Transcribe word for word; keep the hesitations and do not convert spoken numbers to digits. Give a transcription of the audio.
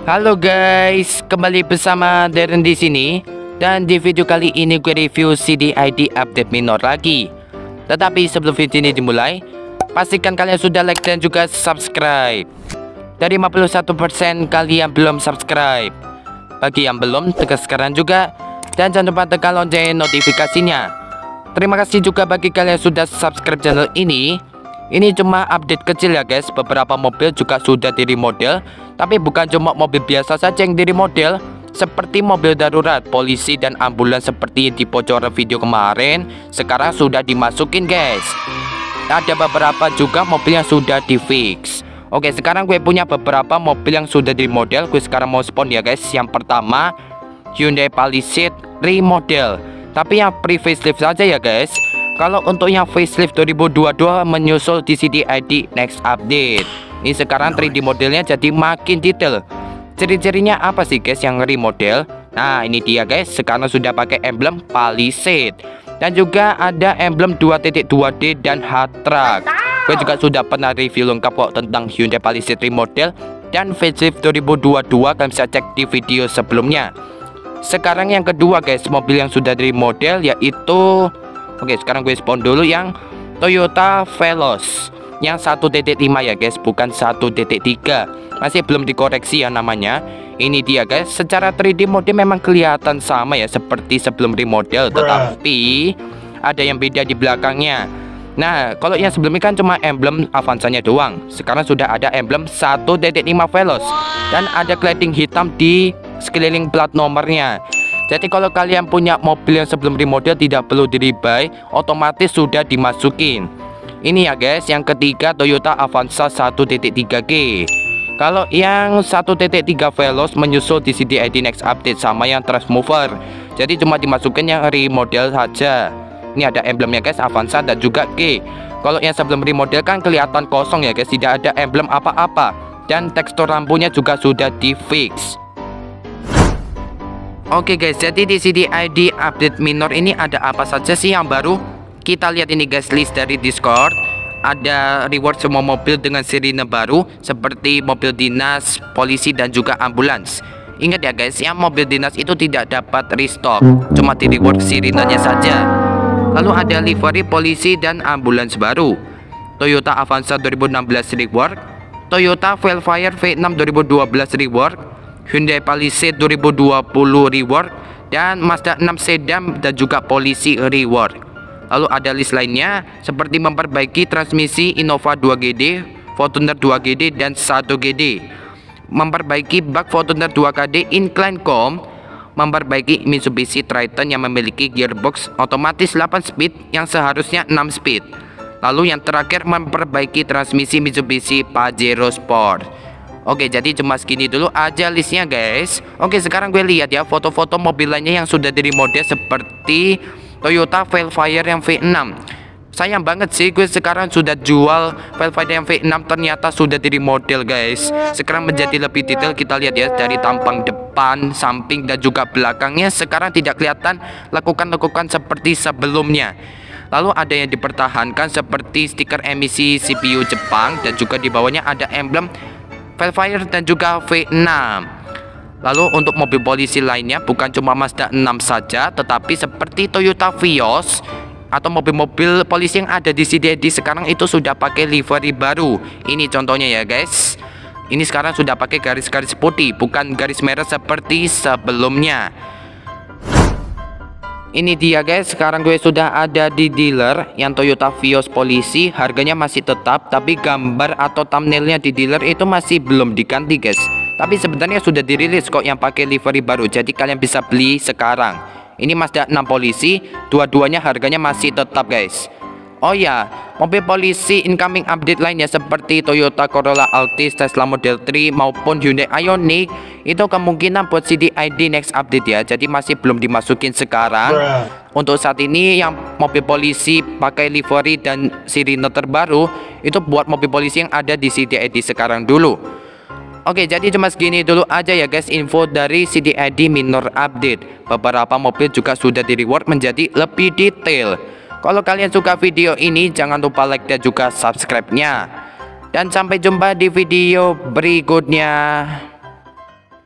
Halo guys, kembali bersama Darren di sini. Dan di video kali ini gue review C D I D update minor lagi. Tetapi sebelum video ini dimulai, pastikan kalian sudah like dan juga subscribe. Dari lima puluh satu persen kalian belum subscribe. Bagi yang belum, tekan sekarang juga. Dan jangan lupa tekan lonceng notifikasinya. Terima kasih juga bagi kalian yang sudah subscribe channel ini. Ini cuma update kecil ya guys. Beberapa mobil juga sudah di remodel. Tapi bukan cuma mobil biasa saja yang di remodel, seperti mobil darurat, polisi dan ambulans seperti di pojok video kemarin. Sekarang sudah dimasukin guys. Ada beberapa juga mobil yang sudah di fix. Oke, sekarang gue punya beberapa mobil yang sudah di remodel. Gue sekarang mau spawn ya guys. Yang pertama Hyundai Palisade remodel, tapi yang pre facelift saja ya guys. Kalau untuk yang facelift dua ribu dua puluh dua menyusul di C D I D next update. Ini sekarang tiga D modelnya jadi makin detail. Ciri-cirinya apa sih guys yang remodel? Nah ini dia guys, sekarang sudah pakai emblem Palisade. Dan juga ada emblem dua titik dua D dan H-Track. Gue juga sudah pernah review lengkap kok tentang Hyundai Palisade remodel dan facelift dua ribu dua puluh dua. Kalian bisa cek di video sebelumnya. Sekarang yang kedua guys, mobil yang sudah di remodel yaitu, oke sekarang gue spawn dulu yang Toyota Veloz yang satu titik lima ya guys, bukan satu titik tiga. Masih belum dikoreksi ya namanya. Ini dia guys, secara tiga D mode memang kelihatan sama ya seperti sebelum remodel, tetapi ada yang beda di belakangnya. Nah kalau yang sebelumnya kan cuma emblem Avanza-nya doang. Sekarang sudah ada emblem satu titik lima Veloz dan ada cladding hitam di sekeliling plat nomornya. Jadi kalau kalian punya mobil yang sebelum remodel tidak perlu di rebuy, otomatis sudah dimasukin. Ini ya guys, yang ketiga Toyota Avanza satu titik tiga G. Kalau yang satu titik tiga Veloz menyusul di C D I D next update sama yang Transmover. Jadi cuma dimasukin yang remodel saja. Ini ada emblemnya guys, Avanza dan juga G. Kalau yang sebelum remodel kan kelihatan kosong ya guys, tidak ada emblem apa-apa. Dan tekstur lampunya juga sudah di fix. Oke guys, jadi di C D I D update minor ini ada apa saja sih yang baru? Kita lihat ini guys, list dari Discord. Ada reward semua mobil dengan sirine baru seperti mobil dinas, polisi dan juga ambulans. Ingat ya guys, yang mobil dinas itu tidak dapat restock, cuma di reward sirinenya saja. Lalu ada livery polisi dan ambulans baru. Toyota Avanza dua ribu enam belas reward, Toyota Velfire V enam dua ribu dua belas reward, Hyundai Palisade dua ribu dua puluh reward, dan Mazda enam sedan dan juga polisi reward. Lalu ada list lainnya seperti memperbaiki transmisi Innova dua G D, Fortuner dua G D dan satu G D, memperbaiki bak Fortuner dua K D incline com, memperbaiki Mitsubishi Triton yang memiliki gearbox otomatis delapan speed yang seharusnya enam speed. Lalu yang terakhir memperbaiki transmisi Mitsubishi Pajero Sport. Oke, jadi cuma segini dulu aja listnya guys. Oke, sekarang gue lihat ya foto-foto mobil lainnya yang sudah di remodel seperti Toyota Velfire yang V enam. Sayang banget sih gue sekarang sudah jual Velfire yang V enam, ternyata sudah di remodel guys. Sekarang menjadi lebih detail, kita lihat ya dari tampang depan, samping dan juga belakangnya sekarang tidak kelihatan lekukan-lekukan seperti sebelumnya. Lalu ada yang dipertahankan seperti stiker emisi C P U Jepang dan juga di bawahnya ada emblem Velfire dan juga V enam. Lalu untuk mobil polisi lainnya bukan cuma Mazda enam saja, tetapi seperti Toyota Vios atau mobil-mobil polisi yang ada di C D I D sekarang itu sudah pakai livery baru. Ini contohnya ya guys. Ini sekarang sudah pakai garis-garis putih, bukan garis merah seperti sebelumnya. Ini dia guys, sekarang gue sudah ada di dealer yang Toyota Vios polisi. Harganya masih tetap, tapi gambar atau thumbnailnya di dealer itu masih belum diganti guys. Tapi sebenarnya sudah dirilis kok yang pakai livery baru, jadi kalian bisa beli sekarang. Ini Mazda enam polisi, dua-duanya harganya masih tetap guys. Oh ya, mobil polisi incoming update lainnya seperti Toyota Corolla Altis, Tesla Model tiga maupun Hyundai Ioniq itu kemungkinan buat C D I D next update ya, jadi masih belum dimasukin sekarang. Untuk saat ini yang mobil polisi pakai livery dan sirine terbaru itu buat mobil polisi yang ada di C D I D sekarang dulu. Oke, jadi cuma segini dulu aja ya guys info dari C D I D minor update. Beberapa mobil juga sudah di reward menjadi lebih detail. Kalau kalian suka video ini jangan lupa like dan juga subscribe-nya. Dan sampai jumpa di video berikutnya.